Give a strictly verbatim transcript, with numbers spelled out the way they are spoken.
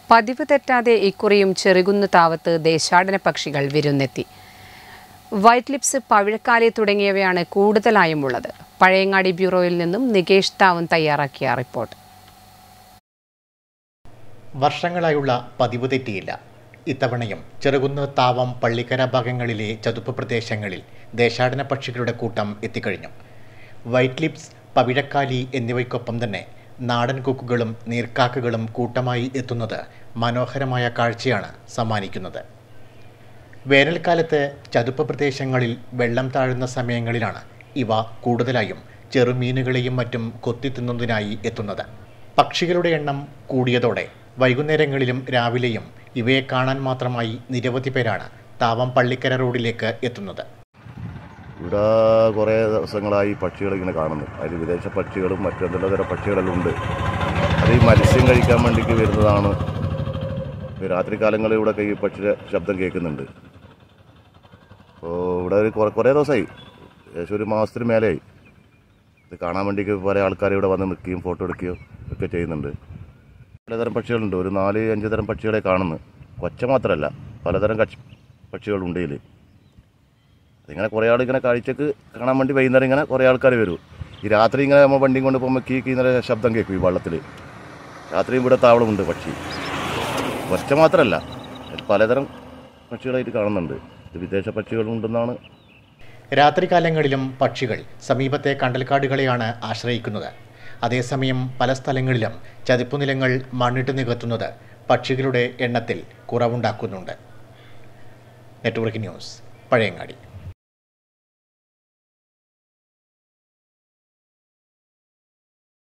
പതിവ് തെറ്റാതെ ഇക്കുറിയും ചെറുകുന്ന് താവത്ത് ദേശാടന പക്ഷികൾ വിരുന്നെത്തി. വൈറ്റ് ലിപ്സ്, പവിഴക്കാലി തുടങ്ങിയവയാണ് കൂടുതലായും ഉള്ളത്. പഴയങ്ങാടി ബ്യൂറോയിൽ നിന്നും നികേഷ് താവൻ തയ്യാറാക്കിയ റിപ്പോർട്ട്. വർഷങ്ങളായുള്ള പതിവ് തെറ്റിയില്ല. ഇത്തവണയും ചെറുകുന്ന്, താവം, പള്ളിക്കര ഭാഗങ്ങളിലെ ചതുപ്പ് പ്രദേശങ്ങളിൽ ദേശാടന പക്ഷികളുടെ കൂട്ടം എത്തിക്കഴിഞ്ഞു. വൈറ്റ് ലിപ്സ്, പവിഴക്കാലി എന്നിവയ്ക്കൊപ്പം തന്നെ നാടൻ കൊക്കുകളും നീർക്കാക്കകളും കൂട്ടമായി എത്തുന്നത് മനോഹരമായ കാഴ്ചയാണ് സമ്മാനിക്കുന്നത്. വേനൽക്കാലത്ത് ചതുപ്പ് പ്രദേശങ്ങളിൽ വെള്ളം താഴുന്ന സമയങ്ങളിലാണ് ഇവ കൂടുതലായും ചെറുമീനുകളെയും മറ്റും കൊത്തിത്തിന്നുന്നതിനായി എത്തുന്നത്. പക്ഷികളുടെ എണ്ണം കൂടിയതോടെ വൈകുന്നേരങ്ങളിലും രാവിലെയും ഇവയെ കാണാൻ മാത്രമായി നിരവധി പേരാണ് താവം പള്ളിക്കര റോഡിലേക്ക് എത്തുന്നത്. ഇവിടെ കുറേ ദിവസങ്ങളായി പക്ഷികൾ ഇങ്ങനെ കാണുന്നു. അതിൽ വിദേശ പക്ഷികളും മറ്റെന്തെല്ലാം തരം പക്ഷികളെല്ലാം ഉണ്ട്. അത് ഈ മത്സ്യം കഴിക്കാൻ വേണ്ടിയിട്ട് വരുന്നതാണ്. രാത്രി കാലങ്ങളിൽ ഇവിടെ ഈ പക്ഷിയുടെ ശബ്ദം കേൾക്കുന്നുണ്ട്. അപ്പോൾ ഇവിടെ ഒരു കുറേ ദിവസമായി, ഏകദേശം ഒരു മാസത്തിന് മേലെയായി ഇത് കാണാൻ വേണ്ടിയിട്ട് പല ആൾക്കാർ ഇവിടെ വന്ന് നിൽക്കുകയും ഫോട്ടോ എടുക്കുകയും ഒക്കെ ചെയ്യുന്നുണ്ട്. പലതരം പക്ഷികളുണ്ട്. ഒരു നാല് അഞ്ച് തരം പക്ഷികളെ കാണുന്നു. കൊച്ച മാത്രമല്ല, പലതരം കക്ഷി പക്ഷികളുണ്ട് ഇതിൽ. അതിങ്ങനെ കുറേ ആൾ ഇങ്ങനെ കാഴ്ചക്ക് കാണാൻ വേണ്ടി വൈകുന്നേരം ഇങ്ങനെ കുറേ ആൾക്കാർ വരും. ഈ രാത്രി ഇങ്ങനെ നമ്മൾ വണ്ടിയും കൊണ്ട് പോകുമ്പോൾ കീ കീന്നൊരു ശബ്ദം കേൾക്കും ഈ വള്ളത്തിൽ. രാത്രിയും ഇവിടെ താവളമുണ്ട് പക്ഷി. ഒറ്റ മാത്രമല്ല, പലതരം പക്ഷികളായിട്ട് കാണുന്നുണ്ട്. ഇത് വിദേശ പക്ഷികളുണ്ടെന്നാണ്. രാത്രികാലങ്ങളിലും പക്ഷികൾ സമീപത്തെ കണ്ടൽക്കാടുകളെയാണ് ആശ്രയിക്കുന്നത്. അതേസമയം പല സ്ഥലങ്ങളിലും ചതുപ്പുനിലങ്ങൾ മണ്ണിട്ട് നികത്തുന്നത് പക്ഷികളുടെ എണ്ണത്തിൽ കുറവുണ്ടാക്കുന്നുണ്ട്. Network news, Pazhayangadi.